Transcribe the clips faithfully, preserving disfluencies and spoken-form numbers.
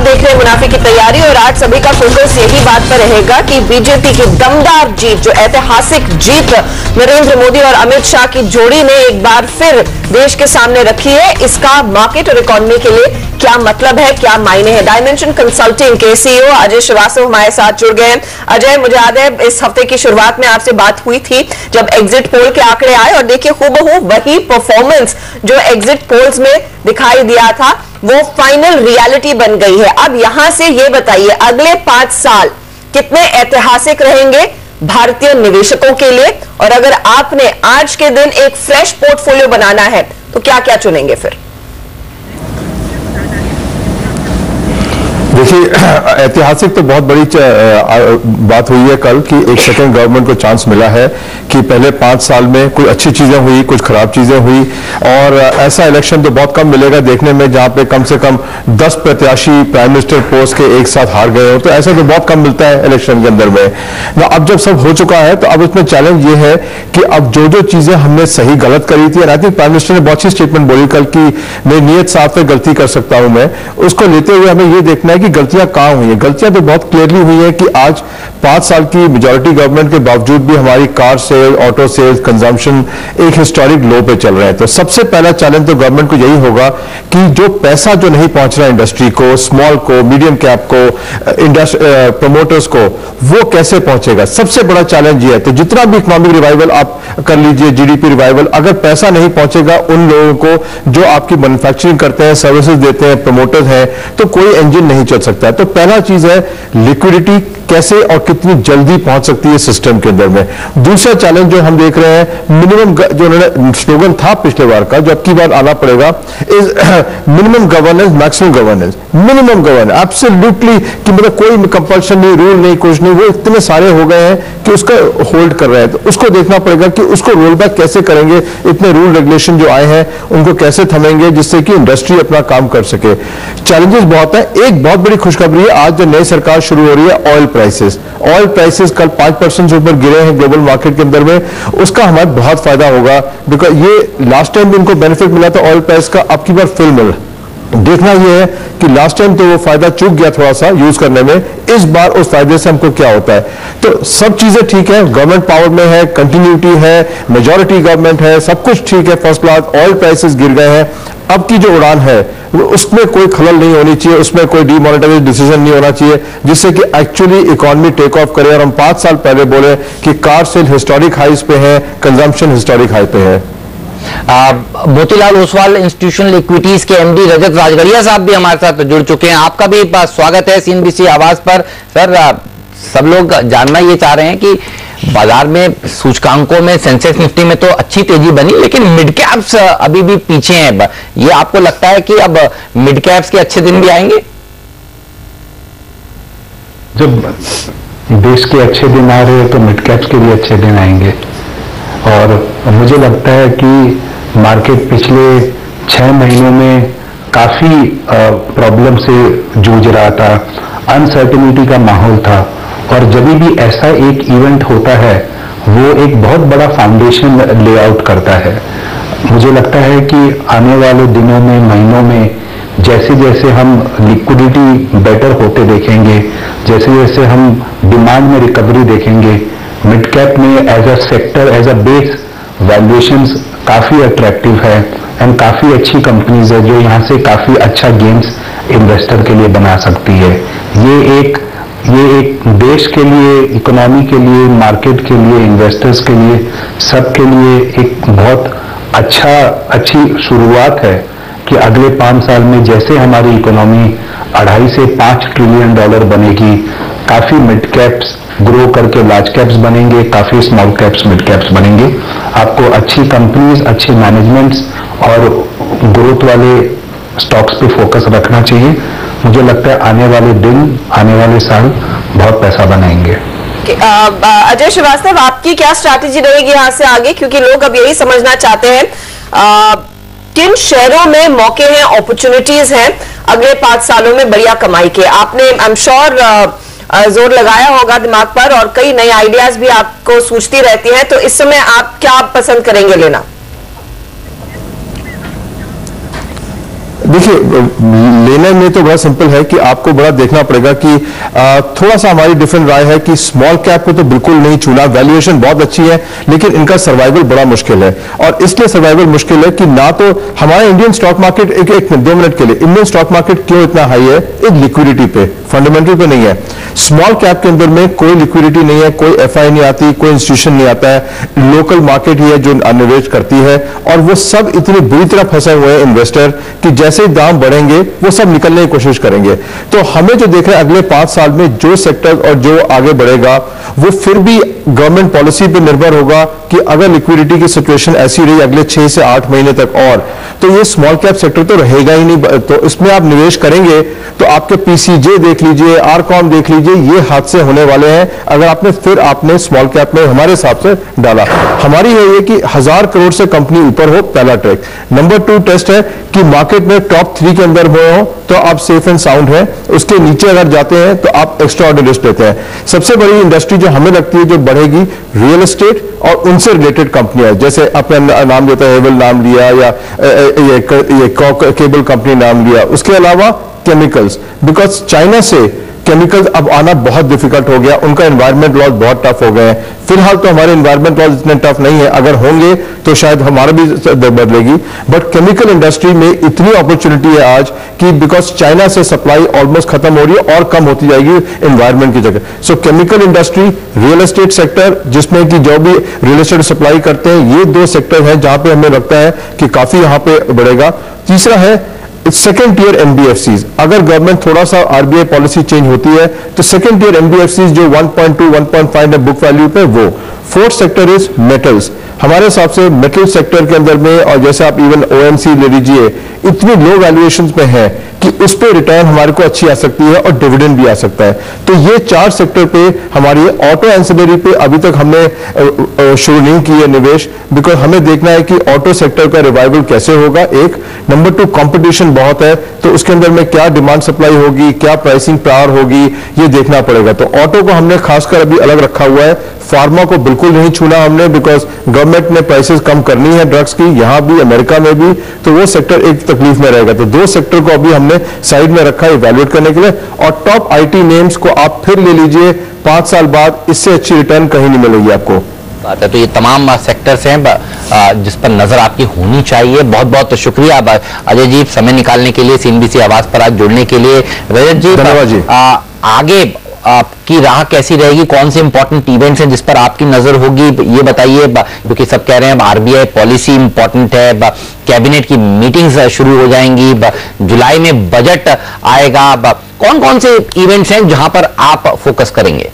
देख रहे हैं मुनाफे की तैयारी और आज सभी का फोकस यही बात पर रहेगा कि बीजेपी की दमदार जीत, जो ऐतिहासिक जीत नरेंद्र मोदी और अमित शाह की जोड़ी ने एक बार फिर देश के सामने रखी है, इसका मार्केट और इकोनॉमी के लिए क्या मतलब है, क्या मायने हैं। डायमेंशन कंसल्टिंग के सीईओ अजय श्रीवास्तव हमारे साथ जुड़ गए हैं। अजय, मुझे याद है इस हफ्ते की शुरुआत में आपसे बात हुई थी जब एग्जिट पोल के आंकड़े आए और देखिए हूबहू वही परफॉर्मेंस जो एग्जिट पोल्स में दिखाई दिया था वो फाइनल रियलिटी बन गई है। अब यहां से ये बताइए अगले पांच साल कितने ऐतिहासिक रहेंगे भारतीय निवेशकों के लिए, और अगर आपने आज के दिन एक फ्रेश पोर्टफोलियो बनाना है तो क्या क्या चुनेंगे फिर? देखिए, ऐतिहासिक तो बहुत बड़ी बात हुई है कल कि एक सेकंड गवर्नमेंट को चांस मिला है कि पहले पांच साल में कुछ अच्छी चीजें हुई, कुछ खराब चीजें हुई, और ऐसा इलेक्शन तो बहुत कम मिलेगा देखने में जहां पे कम से कम दस प्रत्याशी प्राइम मिनिस्टर पोस्ट के एक साथ हार गए हो। तो ऐसा तो बहुत कम मिलता है इलेक्शन के अंदर में ना। अब जब सब हो चुका है तो अब इसमें चैलेंज ये है कि अब जो जो चीजें हमने सही गलत करी थी, आई थिंक प्राइम मिनिस्टर ने बहुत सी स्टेटमेंट बोली कल की मेरी नीयत साफ है, गलती कर सकता हूं मैं, उसको लेते हुए हमें ये देखना है कि गलतियां कहां हुई है। गलतियां तो बहुत क्लियरली हुई है कि आज पांच साल की मेजॉरिटी गवर्नमेंट के बावजूद भी हमारी car sale, auto sales, consumption एक हिस्टोरिक लो पे चल रहे हैं। तो सबसे पहला चैलेंज तो गवर्नमेंट को यही होगा कि जो पैसा जो नहीं पहुंच रहा इंडस्ट्री को, स्मॉल को, मीडियम कैप को, प्रमोटर्स को, वो कैसे पहुंचेगा। सबसे बड़ा चैलेंज ये है। तो जितना भी इकोनॉमिक रिवाइवल आप कर लीजिए, जीडीपी रिवाइवल, अगर पैसा नहीं पहुंचेगा उन लोगों को जो आपकी मैन्युफैक्चरिंग करते हैं, सर्विसेज देते हैं, प्रमोटर्स हैं, तो कोई इंजन नहीं चल सकता। तो पहला चीज है लिक्विडिटी कैसे और कितनी जल्दी पहुंच सकती है सिस्टम के अंदर में। दूसरा चैलेंज जो हम देख रहे हैं, मिनिमम जो उन्होंने स्लोगन था पिछले बार का, जो अब की बार आना पड़ेगा, is minimum governance maximum governance. Minimum governance absolutely कि मतलब कोई कंपल्शन नहीं, रूल नहीं, कुछ नहीं, वो इतने सारे हो गए हैं कि उसका होल्ड कर रहे हैं। तो उसको देखना पड़ेगा कि उसको रोल बैक कैसे करेंगे। इतने रूल रेगुलेशन जो आए हैं उनको कैसे थमेंगे जिससे कि इंडस्ट्री अपना काम कर सके। चैलेंजेस बहुत है। एक बहुत बड़ी खुशखबरी है, आज जो नई सरकार शुरू हो रही है, ऑयल प्राइसेस ऑयल प्राइसेस कल पांच परसेंट से ऊपर गिरे हैं ग्लोबल मार्केट के अंदर में। उसका हमारा बहुत फायदा होगा, बिकॉज ये लास्ट टाइम भी इनको बेनिफिट मिला था ऑयल प्राइस का, अब की बार फिर मिल देखना यह है कि लास्ट टाइम तो वो फायदा चूक गया थोड़ा सा यूज करने में, इस बार उस फायदे से हमको क्या होता है। तो सब चीजें ठीक है, गवर्नमेंट पावर में है, कंटिन्यूटी है, मेजॉरिटी गवर्नमेंट है, सब कुछ ठीक है, फर्स्ट क्लास। ऑयल प्राइसेस गिर गए हैं, अब की जो उड़ान है उसमें कोई खलल नहीं होनी चाहिए, उसमें कोई डीमोनेटाइजेशन डिसीजन नहीं होना चाहिए जिससे कि एक्चुअली इकोनॉमी टेक ऑफ करे। और हम पांच साल पहले बोले कि कार सेल हिस्टोरिक हाइस पे है, कंजम्पशन हिस्टोरिक हाई पे है। मोतीलाल ओसवाल इंस्टीट्यूशनल इक्विटीज के एमडी रजत राजगढ़िया साहब भी हमारे साथ जुड़ चुके हैं। आपका भी स्वागत है सीएनबीसी आवाज पर। सर, सब लोग जानना ये चाह रहे हैं कि बाजार में सूचकांकों में सेंसेक्स निफ्टी में तो अच्छी तेजी बनी, लेकिन मिड कैप्स अभी भी पीछे हैं। ये आपको लगता है कि अब मिड कैप्स के अच्छे दिन भी आएंगे? जब देश के अच्छे दिन आ रहे हैं तो मिड कैप्स के भी अच्छे दिन आएंगे। और मुझे लगता है कि मार्केट पिछले छह महीनों में काफी प्रॉब्लम से जूझ रहा था, अनसर्टेनिटी का माहौल था, और जब भी ऐसा एक इवेंट होता है वो एक बहुत बड़ा फाउंडेशन लेआउट करता है। मुझे लगता है कि आने वाले दिनों में, महीनों में जैसे जैसे हम लिक्विडिटी बेटर होते देखेंगे, जैसे जैसे हम डिमांड में रिकवरी देखेंगे, मिड कैप में as a sector, as a base valuations काफी अट्रैक्टिव है एंड काफी अच्छी कंपनीज है जो यहाँ से काफी अच्छा गेन्स इन्वेस्टर के लिए बना सकती है। ये एक ये एक देश के लिए, इकोनॉमी के लिए, मार्केट के लिए, इन्वेस्टर्स के लिए, सबके लिए एक बहुत अच्छा अच्छी शुरुआत है कि अगले पांच साल में जैसे हमारी इकोनॉमी अढ़ाई से पांच ट्रिलियन डॉलर बनेगी, काफी मिड कैप्स ग्रो करके लार्ज कैप्स बनेंगे, काफी स्मॉल कैप्स मिड कैप्स बनेंगे। आपको अच्छी कंपनीज, अच्छे मैनेजमेंट्स और ग्रोथ वाले स्टॉक्स पे फोकस रखना चाहिए। मुझे लगता है आने वाले दिन, आने वाले साल बहुत पैसा बनाएंगे। अजय श्रीवास्तव, आपकी क्या स्ट्रैटेजी रहेगी यहाँ से आगे, क्योंकि लोग अब यही समझना चाहते हैं आ, किन शेयरों में मौके हैं, अपॉर्चुनिटीज हैं अगले पांच सालों में बढ़िया कमाई के। आपने आई एम श्योर जोर लगाया होगा दिमाग पर और कई नई आइडियाज भी आपको सूझती रहती हैं, तो इस समय आप क्या पसंद करेंगे लेना? देखिए, लेने में तो बड़ा सिंपल है कि आपको बड़ा देखना पड़ेगा कि आ, थोड़ा सा हमारी डिफरेंट राय है कि स्मॉल कैप को तो बिल्कुल नहीं छूना। वैल्यूएशन बहुत अच्छी है लेकिन इनका सर्वाइवल बड़ा मुश्किल है, और इसलिए सर्वाइवल मुश्किल है कि ना तो हमारा इंडियन स्टॉक मार्केट, एक, एक दो मिनट के लिए, इंडियन स्टॉक मार्केट क्यों इतना हाई है? एक लिक्विडिटी पे, फंडामेंटल पे नहीं है। स्मॉल कैप के अंदर में कोई लिक्विडिटी नहीं है, कोई एफआई नहीं आती, कोई इंस्टीट्यूशन नहीं आता है, लोकल मार्केट ही है जो निवेश करती है, और वो सब इतनी बुरी तरह फंसे हुए हैं इन्वेस्टर कि जैसे ही दाम बढ़ेंगे वो सब निकलने की कोशिश करेंगे। तो हमें जो देख रहे हैं अगले पांच साल में जो सेक्टर और जो आगे बढ़ेगा वो फिर भी गवर्नमेंट पॉलिसी पे निर्भर होगा कि अगर लिक्विडिटी की सिचुएशन ऐसी रही अगले छह से आठ महीने तक और, तो ये स्मॉल कैप सेक्टर तो रहेगा ही नहीं। तो इसमें आप निवेश करेंगे तो आपके पीसीजे देख लीजिए, आरकॉम देख लीजिए, ये हादसे होने वाले हैं अगर आपने फिर आपने स्मॉल कैप में हमारे हिसाब से डाला। हमारी है ये कि हजार करोड़ से कंपनी ऊपर हो, पहला ट्रैक। नंबर टू टेस्ट है कि मार्केट में टॉप थ्री के अंदर हो तो आप सेफ एंड साउंड है, उसके नीचे अगर जाते हैं तो आप एक्स्ट्रा ऑर्डिनरी रिस्क लेते हैं। सबसे बड़ी इंडस्ट्री जो हमें लगती है जो बढ़ेगी, रियल एस्टेट और उनसे रिलेटेड कंपनियां, जैसे अपने नाम लेता है हेवल नाम लिया या ये, ये केबल कंपनी नाम लिया, उसके अलावा केमिकल्स, बिकॉज चाइना से केमिकल्स अब आना बहुत डिफिकल्ट हो गया, उनका एनवायरमेंट लॉज बहुत टफ हो गए हैं। फिलहाल तो हमारे एनवायरमेंट लॉज इतने टफ नहीं है, अगर होंगे तो शायद हमारा भी बदलेगी, बट केमिकल इंडस्ट्री में इतनी अपॉर्चुनिटी है आज कि बिकॉज चाइना से सप्लाई ऑलमोस्ट खत्म हो रही है और कम होती जाएगी एनवायरमेंट की जगह। So chemical industry, real estate sector जिसमें कि जो भी रियल एस्टेट सप्लाई करते हैं, ये दो सेक्टर हैं जहां पे हमें लगता है कि काफी यहां पे बढ़ेगा। तीसरा है सेकेंड टीयर एनबीएफसीज, अगर गवर्नमेंट थोड़ा सा आरबीआई पॉलिसी चेंज होती है तो सेकेंड टीयर एनबीएफसीज जो one point two one point five है बुक वैल्यू पे, वो। Fourth sector is metals. हमारे हिसाब से मेटल सेक्टर के अंदर में, और जैसे आप इवन ओएमसी ले लीजिए, इतनी लो वैल्यूएशंस में है कि उस पर रिटर्न हमारे को अच्छी आ सकती है और डिविडेंड भी आ सकता है। तो ये चार सेक्टर पे हमारी, ऑटो एंसिलरी पे अभी तक हमने शुरू नहीं की है निवेश, बिकॉज हमें देखना है कि ऑटो सेक्टर का रिवाइवल कैसे होगा, एक। नंबर टू, कंपटीशन बहुत है तो उसके अंदर में क्या डिमांड सप्लाई होगी, क्या प्राइसिंग पावर होगी, ये देखना पड़ेगा। तो ऑटो को हमने खासकर अभी अलग रखा हुआ है। फार्मा को बिल्कुल नहीं छूना हमने, बिकॉज गवर्नमेंट ने प्राइसेस कम करनी है ड्रग्स की, यहां भी अमेरिका में भी, तो वो सेक्टर एक तकलीफ में रहेगा। तो दो सेक्टर को अभी हमने साइड में रखा है इवैल्यूएट करने के लिए। और टॉप आईटी नेम्स को आप फिर ले लीजिए, पांच साल बाद इससे अच्छी रिटर्न कहीं नहीं मिलेगी आपको। बात है, तो ये तमाम सेक्टर्स हैं जिस पर नजर आपकी होनी चाहिए। बहुत बहुत शुक्रिया अजय जी समय निकालने के लिए, सीएनबीसी आवाज पर आज जुड़ने के लिए। रजत जी, धन्यवाद जी। आ, आगे आपकी राह कैसी रहेगी, कौन से इंपॉर्टेंट इवेंट्स हैं जिस पर आपकी नजर होगी, ये बताइए, क्योंकि सब कह रहे हैं आरबीआई पॉलिसी इंपॉर्टेंट है, कैबिनेट की मीटिंग्स शुरू हो जाएंगी, जुलाई में बजट आएगा, कौन कौन से इवेंट्स हैं जहां पर आप फोकस करेंगे?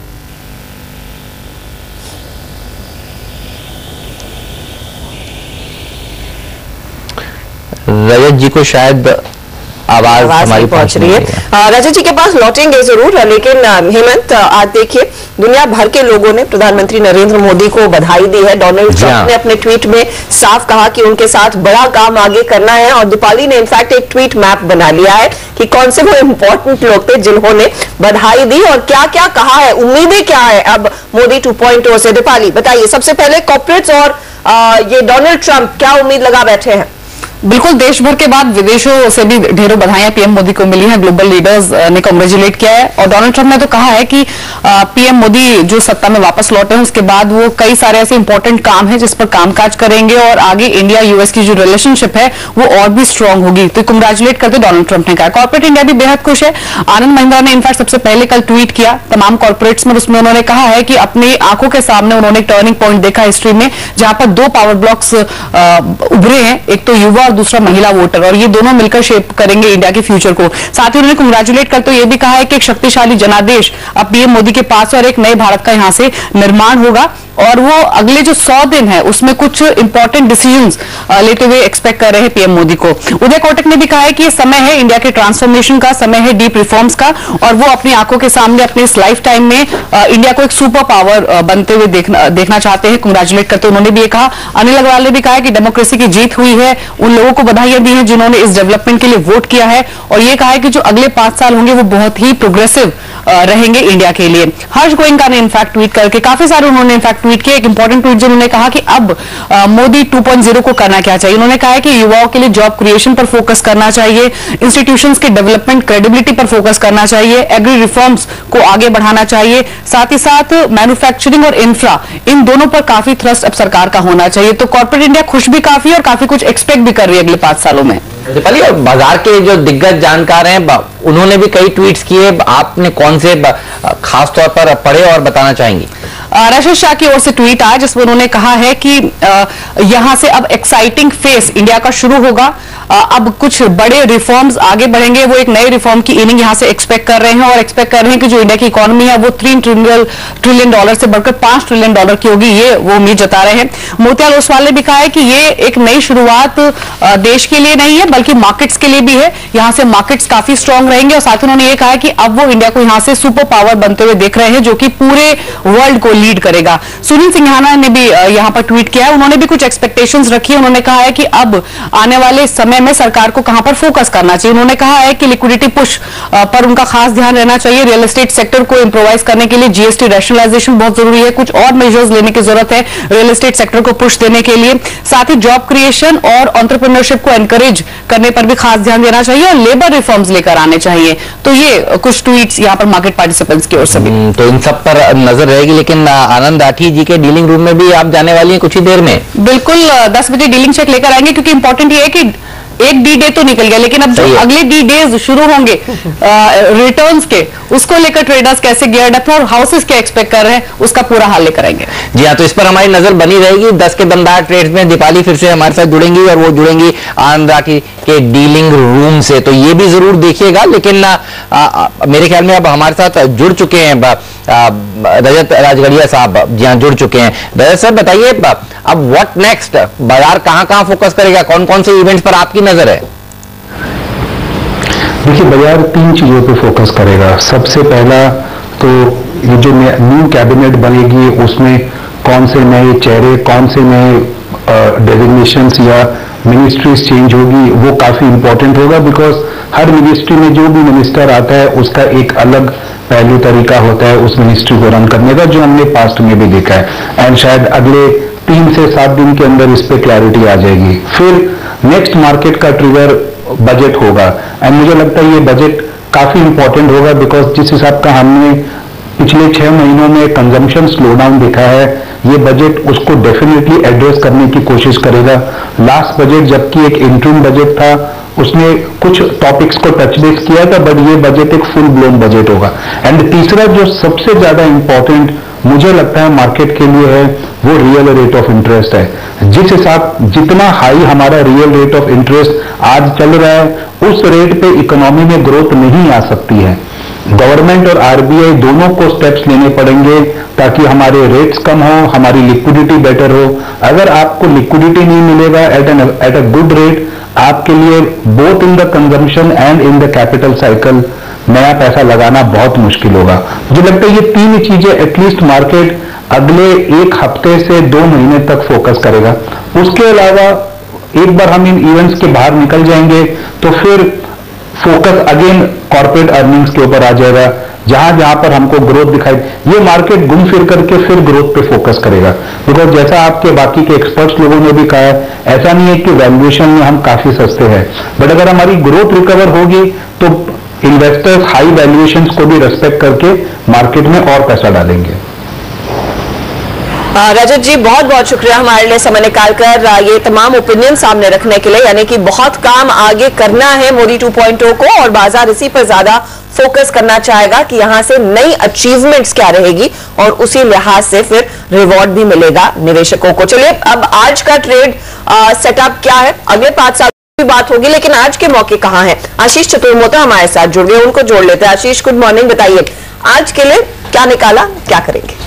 रजत जी को शायद आवाज हमारी पहुंच रही है। रजत जी के पास लौटेंगे जरूर, लेकिन हेमंत, आज देखिए दुनिया भर के लोगों ने प्रधानमंत्री नरेंद्र मोदी को बधाई दी है। डोनाल्ड ट्रंप ने अपने ट्वीट में साफ कहा कि उनके साथ बड़ा काम आगे करना है, और दीपाली ने इनफैक्ट एक ट्वीट मैप बना लिया है कि कौन से वो इंपॉर्टेंट लोग थे जिन्होंने बधाई दी और क्या क्या कहा है, उम्मीदें क्या है अब मोदी टू पॉइंट ओ से। दीपाली बताइए, सबसे पहले कॉर्पोरेट्स और आ, ये डोनाल्ड ट्रंप क्या उम्मीद लगा बैठे हैं? बिल्कुल, देश भर के बाद विदेशों से भी ढेरों बधाइयां पीएम मोदी को मिली हैं। ग्लोबल लीडर्स ने कांग्रेचुलेट किया है, और डोनाल्ड ट्रंप ने तो कहा है कि पीएम मोदी जो सत्ता में वापस लौटे हैं उसके बाद वो कई सारे ऐसे इंपॉर्टेंट काम हैं जिस पर कामकाज करेंगे, और आगे इंडिया यूएस की जो रिलेशनशिप है वो और भी स्ट्रांग होगी। तो कांग्रेचुलेट करते डोनाल्ड ट्रंप ने कहा। कॉर्पोरेट इंडिया भी बेहद खुश है। आनंद महिंद्रा ने इनफैक्ट सबसे पहले कल ट्वीट किया तमाम कॉर्पोरेट्स में, उसमें उन्होंने कहा है कि अपनी आंखों के सामने उन्होंने टर्निंग पॉइंट देखा हिस्ट्री में, जहां पर दो पावर ब्लॉक्स उभरे हैं, एक तो युवा और दूसरा महिला वोटर, और ये दोनों मिलकर शेप करेंगे इंडिया के फ्यूचर को। साथ ही उन्होंने कांग्रेचुलेट करते हुए ये भी कहा है कि एक शक्तिशाली जनादेश अब पीएम मोदी के पास, और एक नए भारत का यहां से निर्माण होगा, और वो अगले जो सौ दिन है उसमें कुछ इंपॉर्टेंट डिसीजंस लेते हुए एक्सपेक्ट कर रहे हैं पीएम मोदी को। उदय कोटक ने भी कहा है कि ये समय है इंडिया के ट्रांसफॉर्मेशन का, समय है डीप रिफॉर्म्स का, और वो अपनी आंखों के सामने अपने इस लाइफ टाइम में इंडिया को एक सुपर पावर बनते हुए देखना देखना चाहते हैं। कांग्रेचुलेट करते उन्होंने भी ये कहा। अनिल अग्रवाल ने भी कहा है कि डेमोक्रेसी की जीत हुई है, उन लोगों को बधाइयां दी हैं जिन्होंने इस डेवलपमेंट के लिए वोट किया है, और ये कहा है कि जो अगले पांच साल होंगे वो बहुत ही प्रोग्रेसिव रहेंगे इंडिया के लिए। हर्ष गोयनका ने इनफैक्ट ट्वीट करके, काफी सारे उन्होंने इनफैक्ट ट्वीट किया, एक इंपॉर्टेंट ट्वीट जिन्होंने कहा कि अब आ, मोदी टू पॉइंट ज़ीरो को करना क्या चाहिए। उन्होंने कहा है कि युवाओं के लिए जॉब क्रिएशन पर फोकस करना चाहिए, इंस्टीट्यूशंस के डेवलपमेंट क्रेडिबिलिटी पर फोकस करना चाहिए, एग्री रिफॉर्म्स को आगे बढ़ाना चाहिए, साथ ही साथ मैन्युफैक्चरिंग और इंफ्रा, इन दोनों पर काफी थ्रस्ट अब सरकार का होना चाहिए। तो कॉर्पोरेट इंडिया खुश भी काफी है और काफी कुछ एक्सपेक्ट भी कर रही है अगले पांच सालों में। बाजार के जो दिग्गज जानकार हैं उन्होंने भी कई ट्वीट्स किए, आपने कौन से खास तौर पर पढ़े और बताना चाहेंगी? राजेश शाह की ओर से ट्वीट आया जिसमें उन्होंने कहा है कि यहां से अब एक्साइटिंग फेस इंडिया का शुरू होगा, अब कुछ बड़े रिफॉर्म्स आगे बढ़ेंगे, वो एक नए रिफॉर्म की इनिंग यहां से एक्सपेक्ट कर रहे हैं और एक्सपेक्ट कर रहे हैं कि जो इंडिया की इकोनॉमी है वो तीन ट्रिलियन ट्रिलियन डॉलर से बढ़कर पांच ट्रिलियन डॉलर की होगी, ये वो उम्मीद जता रहे हैं। मोतिलाल ओसवाल ने भी कहा है कि ये एक नई शुरुआत देश के लिए नहीं है बल्कि मार्केट्स के लिए भी है, यहां से मार्केट्स काफी स्ट्रांग रहेंगे, और साथ ही उन्होंने ये कहा है कि अब वो इंडिया को यहां से सुपर पावर बनते हुए देख रहे हैं जो कि पूरे वर्ल्ड को लीड करेगा। सुनील सिंघाना ने भी यहां पर ट्वीट किया है, उन्होंने भी कुछ एक्सपेक्टेशंस रखी है। उन्होंने कहा है कि अब आने वाले समय में सरकार को कहां पर फोकस करना चाहिए। उन्होंने कहा है कि लिक्विडिटी पुश पर उनका खास ध्यान रहना चाहिए, रियल एस्टेट सेक्टर को इंप्रोवाइज करने के लिए जीएसटी रैशनलाइजेशन बहुत जरूरी है, कुछ और मेजर्स लेने की जरूरत है रियल एस्टेट सेक्टर को पुश देने के लिए, साथ ही जॉब क्रिएशन और एंटरप्रेन्योरशिप को एनकरेज करने पर भी खास ध्यान देना चाहिए और लेबर रिफॉर्म्स लेकर आने चाहिए। तो ये कुछ ट्वीट्स यहां पर मार्केट पार्टिसिपेंट्स की ओर से भी। तो इन सब पर नजर रहेगी, लेकिन आनंद आठी जी के डीलिंग रूम में भी आप जाने वाली हैं कुछ ही देर में? बिल्कुल, दस बजे डीलिंग चेक लेकर आएंगे, क्योंकि इंपॉर्टेंट ये है कि एक डी डे तो निकल गया, लेकिन अब जो अगले डी डेज शुरू होंगे रिटर्न्स के, उसको लेकर ट्रेडर्स कैसे गियर्ड अप है और हाउसेस क्या एक्सपेक्ट कर रहे हैं, उसका पूरा हाल लेकर आएंगे। जी हाँ, तो इस पर हमारी नजर बनी रहेगी। दस के दमदार ट्रेड्स में दीपाली फिर से हमारे साथ जुड़ेंगी और वो जुड़ेंगी आनंद आठी के डीलिंग रूम से, तो ये भी जरूर देखिएगा। लेकिन आ, आ, मेरे ख्याल में अब हमारे साथ जुड़ चुके हैं रजत राजगढ़िया साहब, जी हाँ जुड़ चुके हैं। रजत साहब बताइए, अब व्हाट नेक्स्ट, बाजार कहां कहां फोकस करेगा, कौन कौन से इवेंट्स पर आपकी नजर है? देखिए, बाजार तीन चीजों पे फोकस करेगा। सबसे पहला तो ये जो न्यू कैबिनेट बनेगी उसमें कौन से नए चेहरे, कौन से नए डेजिग्नेशंस या मिनिस्ट्रीज चेंज होगी, वो काफी इंपॉर्टेंट होगा, बिकॉज हर मिनिस्ट्री में जो भी मिनिस्टर आता है उसका एक अलग पहलू तरीका होता है उस मिनिस्ट्री को रन करने का, जो हमने पास्ट में भी देखा है। एंड शायद अगले तीन से सात दिन के अंदर इस पे क्लैरिटी आ जाएगी। फिर नेक्स्ट मार्केट का ट्रिगर बजट होगा, एंड मुझे लगता है ये बजट काफी इंपॉर्टेंट होगा, बिकॉज जिस हिसाब का हमने पिछले छह महीनों में कंजम्पशन स्लो डाउन देखा है, ये बजट उसको डेफिनेटली एड्रेस करने की कोशिश करेगा। लास्ट बजट जबकि एक इंटरिम बजट था, उसने कुछ टॉपिक्स को टच बेस किया था, बट ये बजट एक फुल ब्लोन बजट होगा। एंड तीसरा जो सबसे ज्यादा इंपॉर्टेंट मुझे लगता है मार्केट के लिए है, वो रियल रेट ऑफ इंटरेस्ट है। जिस हिसाब जितना हाई हमारा रियल रेट ऑफ इंटरेस्ट आज चल रहा है, उस रेट पे इकोनॉमी में ग्रोथ नहीं आ सकती है। गवर्नमेंट और आरबीआई दोनों को स्टेप्स लेने पड़ेंगे ताकि हमारे रेट्स कम हो, हमारी लिक्विडिटी बेटर हो। अगर आपको लिक्विडिटी नहीं मिलेगा at an at a good rate, आपके लिए both in the consumption and in the capital cycle नया पैसा लगाना बहुत मुश्किल होगा। मुझे लगता है ये तीन चीजें एटलीस्ट मार्केट अगले एक हफ्ते से दो महीने तक फोकस करेगा। उसके अलावा एक बार हम इन इवेंट्स के बाहर निकल जाएंगे तो फिर फोकस अगेन कॉर्पोरेट अर्निंग्स के ऊपर आ जाएगा, जहां जहां पर हमको ग्रोथ दिखाई, ये मार्केट घूम फिर करके फिर ग्रोथ पे फोकस करेगा। बिकॉज जैसा आपके बाकी के एक्सपर्ट्स लोगों ने भी कहा है, ऐसा नहीं है कि वैल्यूएशन में हम काफी सस्ते हैं, बट अगर हमारी ग्रोथ रिकवर होगी तो इन्वेस्टर्स हाई वैल्यूएशंस को भी रेस्पेक्ट करके मार्केट में और पैसा डालेंगे। रजत जी, बहुत बहुत शुक्रिया हमारे लिए समय निकालकर ये तमाम ओपिनियन सामने रखने के लिए। यानी कि बहुत काम आगे करना है मोदी टू पॉइंट ओ को, और बाजार इसी पर ज्यादा फोकस करना चाहेगा कि यहां से नई अचीवमेंट्स क्या रहेगी और उसी लिहाज से फिर रिवॉर्ड भी मिलेगा निवेशकों को। चलिए, अब आज का ट्रेड सेटअप क्या है, अगले पांच साल की बात होगी, लेकिन आज के मौके कहां हैं? आशीष चतुर्मोता हमारे साथ जुड़ गए, उनको जोड़ लेते हैं। आशीष, गुड मॉर्निंग, बताइए आज के लिए क्या निकाला, क्या करेंगे?